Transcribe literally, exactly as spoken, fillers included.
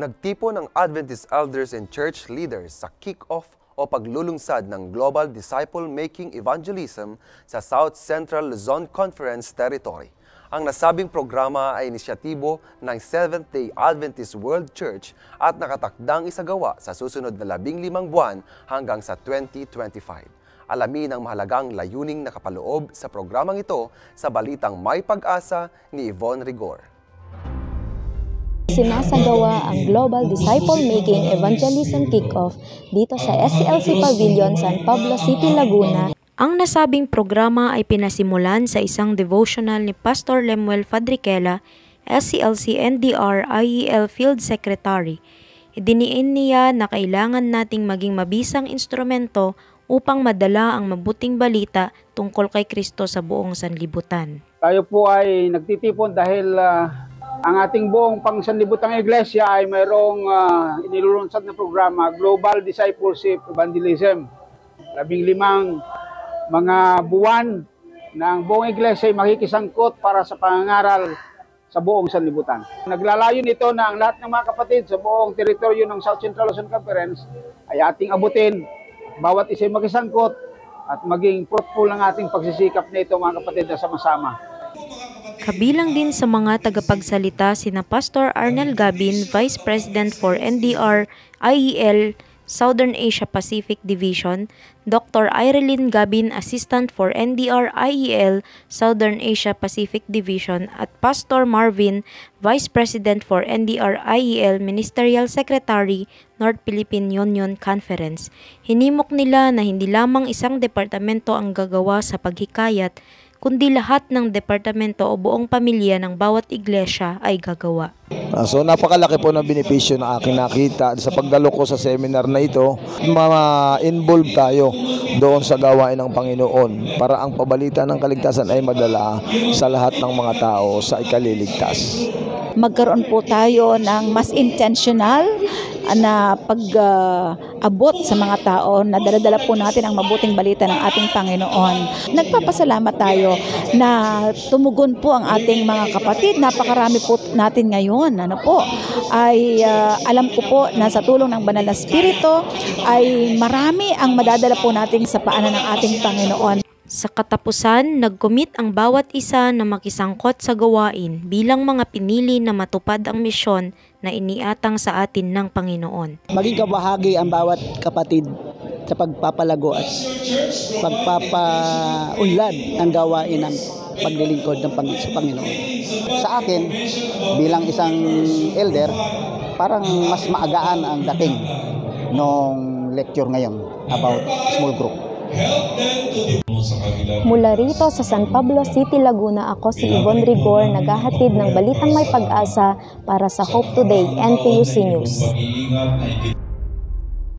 Nagtipon ang Adventist elders and church leaders sa kick-off o paglulungsad ng Global Disciple-Making Evangelism sa South Central Luzon Conference Territory. Ang nasabing programa ay inisyatibo ng Seventh-day Adventist World Church at nakatakdang isagawa sa susunod na labing limang buwan hanggang sa twenty twenty-five. Alamin ang mahalagang layuning nakapaloob sa programang ito sa balitang May Pag-asa ni Yvonne Rigor. Sinasagawa ang Global Disciple-Making Evangelism Kick-Off dito sa S C L C Pavilion, San Pablo City, Laguna. Ang nasabing programa ay pinasimulan sa isang devotional ni Pastor Lemuel Fadriquela, S C L C N D R I E L Field Secretary. Idiniin niya na kailangan nating maging mabisang instrumento upang madala ang mabuting balita tungkol kay Kristo sa buong sanlibutan. Tayo po ay nagtitipon dahil uh, ang ating buong pangsanlibutang iglesia ay mayroong uh, inilulunsad na programa, Global Discipleship Evangelism. Labing limang mga buwan ng buong iglesia ay makikisangkot para sa pangangaral sa buong sanlibutan. Naglalayon ito na ang lahat ng mga kapatid sa buong teritoryo ng South Central Luzon Conference ay ating abutin. Bawat isa ay makisangkot at maging fruitful ang ating pagsisikap nito, mga kapatid, na sama-sama. Kabilang din sa mga tagapagsalita sina Pastor Arnel Gabin, Vice President for N D R I E L Southern Asia Pacific Division, Doctor Irelyn Gabin, Assistant for N D R I E L Southern Asia Pacific Division, at Pastor Marvin, Vice President for N D R I E L Ministerial Secretary, North Philippine Union Conference. Hinimok nila na hindi lamang isang departamento ang gagawa sa paghikayat, kundi lahat ng departamento o buong pamilya ng bawat iglesia ay gagawa. Uh, so napakalaki po ng benepisyo na aking nakita sa pagdalo ko sa seminar na ito. Ma-involve tayo doon sa gawain ng Panginoon para ang pabalita ng kaligtasan ay madala sa lahat ng mga tao sa ikaliligtas. Magkaroon po tayo ng mas intentional na pag-abot uh, sa mga tao na daladala po natin ang mabuting balita ng ating Panginoon. Nagpapasalamat tayo na tumugon po ang ating mga kapatid. Napakarami po natin ngayon. Ano po, ay uh, alam ko po na sa tulong ng Banal na Espiritu ay marami ang madadala po natin sa paanan ng ating Panginoon. Sa katapusan, nag-commit ang bawat isa na makisangkot sa gawain bilang mga pinili na matupad ang misyon na iniatang sa atin ng Panginoon. Maging kabahagi ang bawat kapatid sa pagpapalago at pagpapaunlad ng gawain ng paglilingkod ng Pang- sa Panginoon. Sa akin, bilang isang elder, parang mas maagaan ang dating nung lecture ngayon about small group. Mula rito sa San Pablo City, Laguna, ako si Yvonne Rigor, naghahatid ng balitang may pag-asa para sa Hope Today N P U C News.